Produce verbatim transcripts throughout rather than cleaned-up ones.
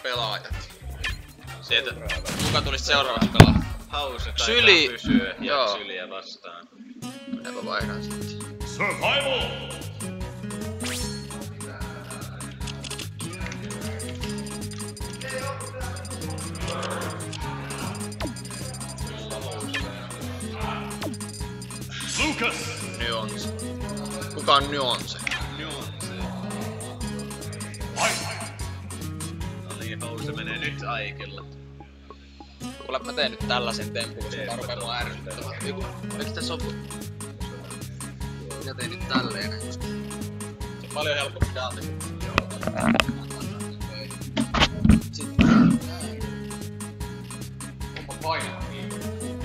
pelaajat. Sieltä, kuka tulisi seuraavaksi pelaa? Hause taitaa Syli. pysyä ja Joo. Syliä vastaan. Minäpä vaihdan sitten. Survival! Lucas! Nuance. Kuka on Nuance? No niin, Hause menee nyt Aikella. Kuule, mä teen nyt tällaisen tempun, koska tää rupee mua ärsyttämään. Joku, eiks tässä oo... Minä tein nyt tälleen. Se on paljon helpompi täältä. Sitten... Onpa painaa kiinni.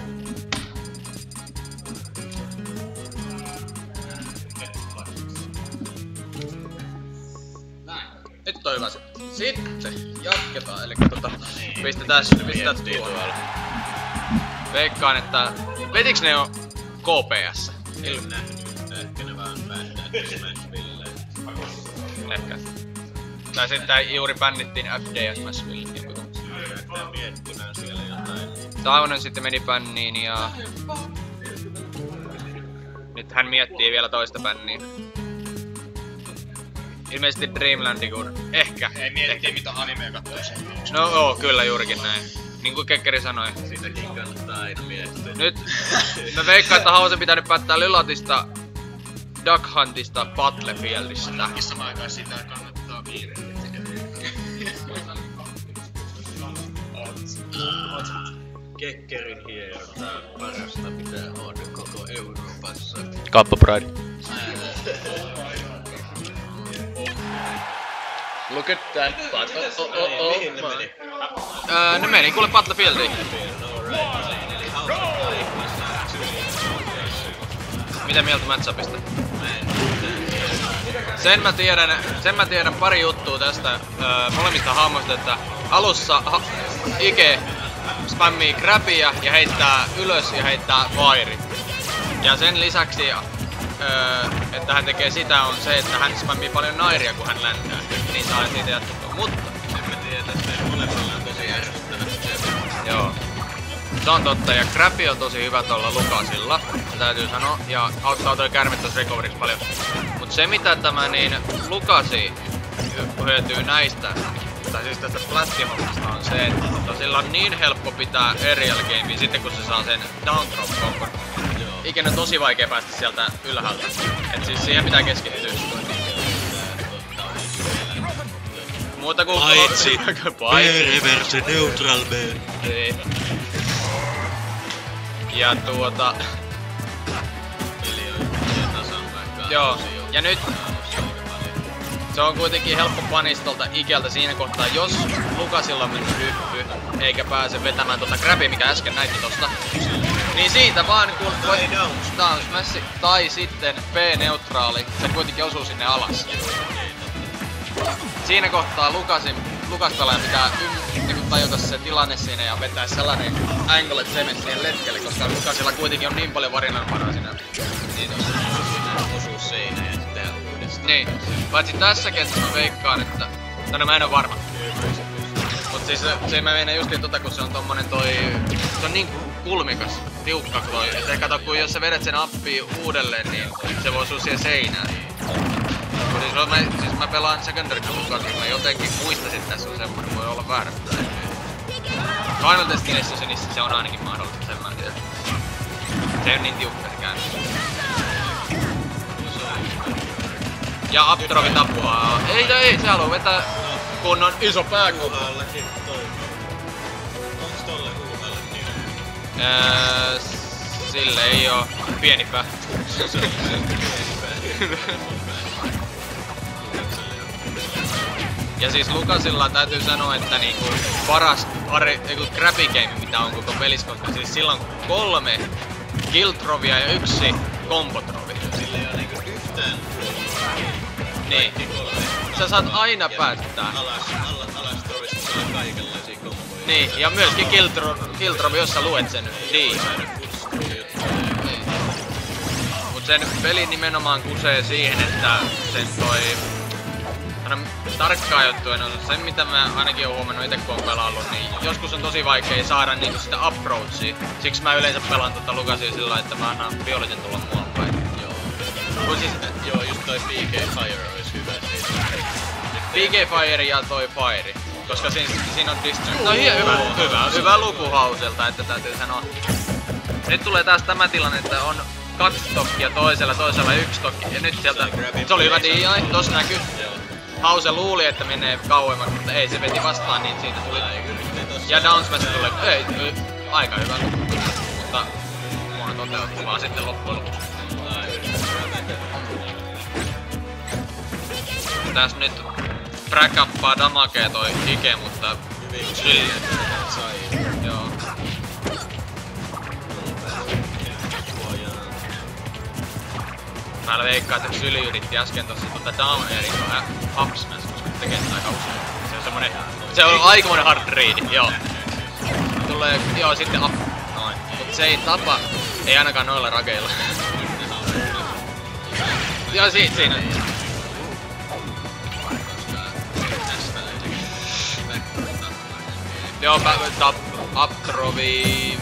Näin. Nyt on hyvä se. Sitten jatketaan, eli tota... Pistetään, pistetään tuolla. Veikkaan, että... Vetiks ne jo K P S? En nähnyt. Ehkä ne vaan päättää Smashville. Ehkä. Tai sitten juuri bännittiin F D S Smashville. Yrittää miettimään siellä jotain. Taunen sitten meni bänniin ja... Nyt hän miettii vielä toista bänniä. Ilmeisesti Dreamlandi kun... Ehkä. Ei mietittiin mitä animea kattoisi. No joo, kyllä juurikin näin. Niin kuin Kekkeri sanoi. Sitäkin kannattaa aina miettiä. Nyt mä veikkaan, että Hause pitää nyt päättää Lylatista, Duck Huntista, Battlefieldistä. Samaan aikaan sitä kannattaa kiirehtiä. Kekkerin hieronta on parasta mitä on koko Euroopassa. Kappa Pride. Look at that, but oh, oh, oh, oh. Mihin ne meni? Öö, ne meni kuule Battlefieldiin. Mitä mieltä matchupista? Sen mä tiedän, sen mä tiedän pari juttua tästä öö, molemmista hahmoista, että alussa ha Ike spammii grabia ja heittää ylös ja heittää fire. Ja sen lisäksi, öö, että hän tekee sitä, on se, että hän spammii paljon nairia kun hän läntää. Niin saa siitä jatkettua, mutta... En mä tiedä, että ne molemmilla on tosi ärsyttävät. Joo. Se on totta, ja Grabbi on tosi hyvä tuolla Lukasilla, täytyy sanoa, ja auttaa toi kärme tossa recoveriksi paljon. Mut se mitä tämä niin Lukasi hyötyy näistä, tai siis tästä Flash-hommasta on se, että sillä on niin helppo pitää aerial gamea sitten kun se saa sen down drop konkon. Ikinä tosi vaikea päästä sieltä ylhäältä. Et siis siihen pitää keskittyä. Muuta kuin... Paitsi Paitsi reverse neutral B. Niin. Ja tuota... Joo, ja nyt... Se on kuitenkin helppo panistolta Ikeltä siinä kohtaa, jos Lukasilla on mennyt hyppy, eikä pääse vetämään tota grabia, mikä äsken näitte tosta. Niin siitä vaan kun voi down smash tai sitten P-neutraali, se kuitenkin osuu sinne alas. Siinä kohtaa Lukasin, Lukas-pelaajan pitää niin tajuta se tilanne siinä ja vetää sellainen angle, että se menee siihen letkelle, koska Lukasilla kuitenkin on niin paljon varinnanvaraa siinä. Niin osuu seinään ja sitten tehdä uudestaan. Niin, paitsi tässäkin, että mä veikkaan, että... Tai no mä en oo varma. Mut siis se mä meinaan justiin tota, kun se on tommonen toi... Se on niin kulmikas, tiukka toi. Et kato, kun jos sä vedät sen appiin uudelleen, niin se voi osua siihen seinään. Siis mä, siis mä pelaan Secondaryssa Lukasilla, jotenkin muistasin, että tässä on semmonen, voi olla väärä. Final Destinationissä se on ainakin mahdollista, sen mä tiedän. Se on niin tiukka se käännös. Ja Uptrovi tappaa. Ei, ei, se haluu vetää kunnon iso pääkoppa. Uhallekin toi. Onks tolle uhalle niin? Öö, sille ei oo pieni pää. Ja siis Lukasilla täytyy sanoa, että niinku paras grabby game mitä on koko pelissä, koska siis sillä on kolme killtrovia ja yksi kombotrovi. Sillä ei oo niinku yhtään. Niin. Sä saat aina päättää. Alas, alas, alas trovista sillä on kaikenlaisia komboja. Niin, ja myöskin killtrovi, jos sä luet sen niin. Mut sen peli nimenomaan kusee siihen, että sen toi aina tarkkaa juttua en osaa. Se mitä mä ainakin oon huomannut ite kun on pelaillut, niin joskus on tosi vaikea saada niinku sitä approachia. Siksi mä yleensä pelaan tota Lucasia sillä että mä annan Violetin tulla muualle päin. Joo. Kun siis, Joo, just toi P K Fire olisi hyvä siitä. P K Fire ja toi Fire. Koska siinä, siinä on distract. No hyvä, hyvä, hyvä, hyvä luku Hauselta, että täytyy sanoa. Nyt tulee taas tämä tilanne, että on kaksi tokkia toisella, toisella yksi tokki. Ja nyt sieltä, se oli hyvä D I, tossa näkyy. Hause luuli, että menee kauemmaksi, mutta ei, se veti vastaan, niin siitä tuli. Ja down smash tulee, ei, ei, aika hyvä luku. Mutta mua toteutuu vaan sitten loppujen lopuksi. Täs nyt bräkäppaa damakee toi Ike, mutta syli. Joo. Mä veikkaan, että Syli yritti äsken tossa tota down airin up smash, koska tekee sitä aika usein. Se on semmonen, se on aikamoinen hard read, joo. Tulee, joo sitten up. Noin. Mut se ei tapa, ei ainakaan noilla rakeilla. Joo si siinä. Joo, tap, up throwi.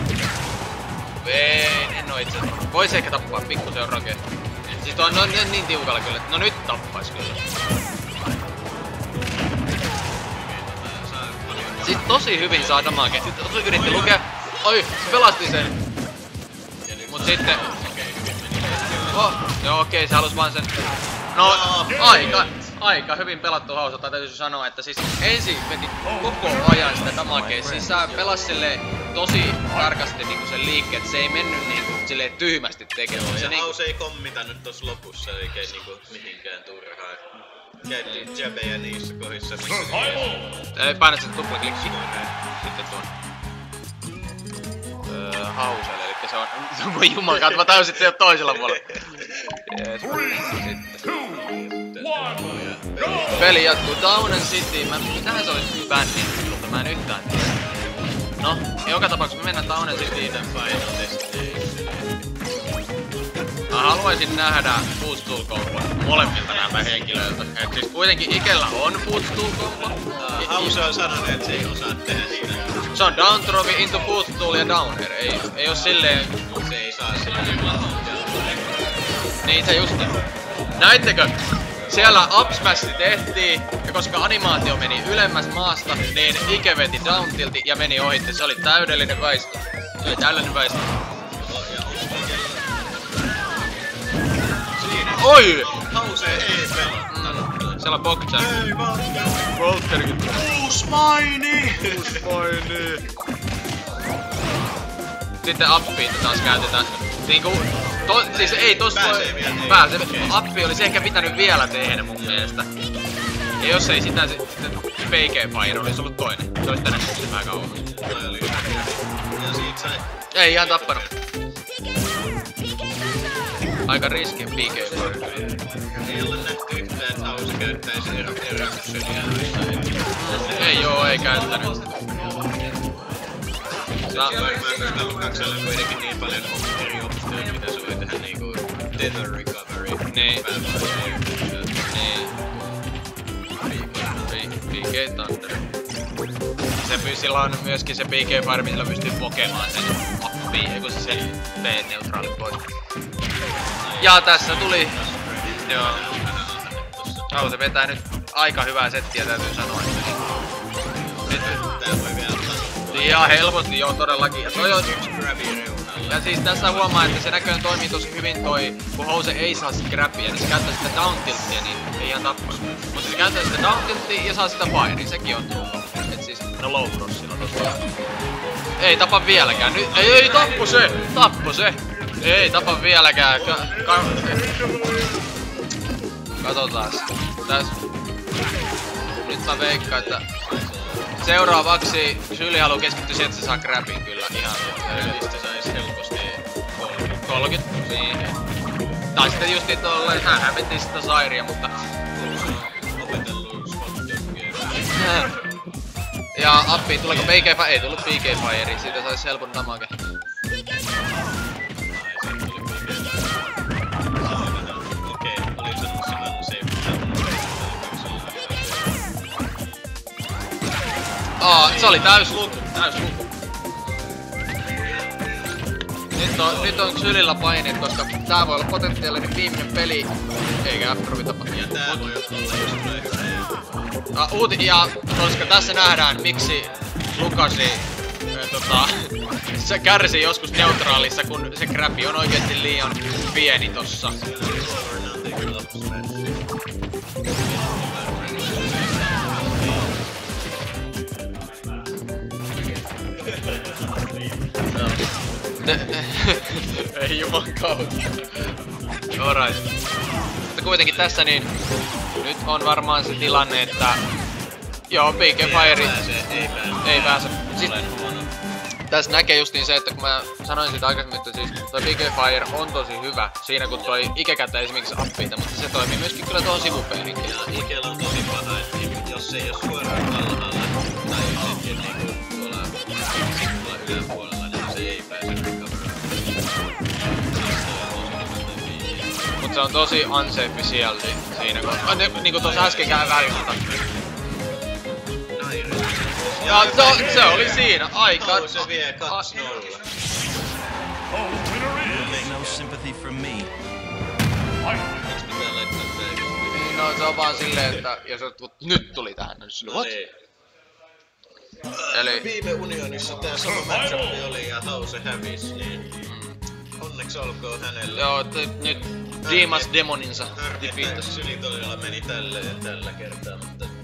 En, en oo itse asiassa. Vois ehkä tappaa pikkusen on rake. Siis tuo on no, niin, niin tiukalla kyllä, no nyt tappais kyllä. Siis tosi hyvin saa damage. Sitten tosi yritti lukea. Oi, se pelasti sen. Mut sitten... Oh, joo okei, okay, se halus vaan sen... No, aika, aika hyvin pelattu Hauselta, täytyy sanoa, että siis ensin veti koko ajan sitä damagea. Siis sä pelas silleen tosi tarkasti niinku sen liikkeet, se ei mennyt niinku silleen tyhmästi tekemään. Ja se niinku... House ei kommitannut tossa lopussa oikein niinku mihinkään turhaan. Käytti jabbeja niissä kohdissa, missä... Ei, painat sen tuplaklikki. Sitten tuon... Öö, Hauselle, elikkä se on... Voi jumalkaan, mä tajusin, että se on toisella puolella. Jees, sitten... Peli jatkuu Down and City. Mä, mitähän se olisi bändi, mutta mä en yhtään tiedä. No, joka tapauksessa me mennään Down and Cityin. Mä haluaisin nähdä Footstool Combo molemmilta nämä henkilöiltä. Et siis kuitenkin Ikellä on Footstool Combo. Hause on sanonut, että se ei osaa tehdä niitä. Se on down throwi into Footstool ja downer. Ei, ei oo silleen... Se ei saa silleen Niin se just. Näittekö? Siellä up smash tehtiin, ja koska animaatio meni ylemmäs maasta, niin Ike veti down tilti ja meni ohitte. Se oli täydellinen väistö. Se oli täydellinen väistö. Oi! Hause ei pelannut. Mm, siellä on Bokchan. Ei vaan. Volterkin. Uus maini! Uus maini! Sitten appiin taas käytetään. Niinku... To, siis ei tossa Pääsee vielä, ei. Pääsee. Okay. Appi olisi ehkä pitänyt vielä tehdä mun mielestä. Ja jos ei sitä sitten P K Fire olisi ollut toinen. Se olisi tänne sitten vähän kauemmas. Toi oli hyvä. Ja siitä sai... Ei ihan tappanut. Aika riski P K Fire. Ei ole nähty yhtään, että Hause käyttäisi erokussenia jossain. Ei oo, ei käyttänyt. Sa varmaan koska Lucaksella on kuitenkin niin paljon eri optioita, mitä se voi tehdä niinku tether recovery. Niin. Vampire. Niin. P K Thunder. Se sillä on myöskin se P K Fire, millä pystyy pokemaan sen appiin, eiku se sen B-neutraali pois. Ja tässä tuli... Joo. Hause vetää nyt aika hyvää settiä, täytyy sanoa. Nyt... Tää voi vielä ottaa. Ihan helposti, joo todellakin. Ja toi on... Grabby reunalla. Ja siis tässä huomaa, että se näköjään toimii tosi hyvin toi, kun Hause ei saa sitä grabbia, niin se käyttää sitä down tilttiä, niin ei ihan tappanut. Mutta se käyttää sitä down tilttiä ja saa sitä fire, sekin on true. Et siis, no low crossilla tossa. Ei tapa vieläkään, nyt, ei, ei tappu se, tappu se. Ei tapa vieläkään, ka, ka, katsotaan täs. Nyt mä veikkaan, että seuraavaksi Syli haluu keskittyä siihen, että se saa grabin kyllä ihan. Mistä sais helposti kolmekymmentä. kolmekymmentä, niin. Tai sitten just niin tolleen, hänhän veti sitä sairia, mutta... Opetellut spot-jokkia. Ja appiin, tuleeko P K Fire? Ei tullut P K Fire, siitä sais helpon damage. Okei, olin sanonut silloin se ei pitää Aa, se oli täys luku, täys luku. Nyt on, nyt on sylillä paineet, koska tää voi olla potentiaalinen viimeinen peli. Eikä F-Provi tapa. Ja tää voi olla just tulee hyvä. Uh, uuti, ja koska tässä nähdään miksi Lukasi äh, tota, se kärsii joskus neutraalissa, kun se grabbi on oikeesti liian pieni tossa. Ei juman kautta. Alright. Mutta kuitenkin tässä niin nyt on varmaan se tilanne, että joo, P K Fire Ei pääse. ei pääse. Sitten tässä näkee justiin se, että kun mä sanoin siitä aikaisemmin, että siis toi P K Fire on tosi hyvä siinä kun toi ikäkätä esimerkiksi appiita, mutta se toimii myöskin kyllä tuohon sivupeilinkin. Ja Ikellä on tosi paha, että jos ei oo suoraan alhaalla tai hetken niinku tuolla, tuolla yläpuolella, niin se ei pääse recoveraan. Mut se on tosi unsafe sieltä siinä kun ah, ne, niinku tuossa äsken käy välillä. Ja to, se oli siinä, aika. Oh, se vie kaksi nolla. No sympathy from me. Miksi pitää laittaa tää just video? No se on vaan silleen, että jos jotkut nyt tuli tähän, niin sille what? Niin. Eli Viime unionissa tää sama matchup oli ja Hause hävisi, niin onneksi olkoon hänelle. joo, t- nyt Dimas Demoninsa Harmi, että defeatas. Sylitolilla meni tälleen tällä kertaa, mutta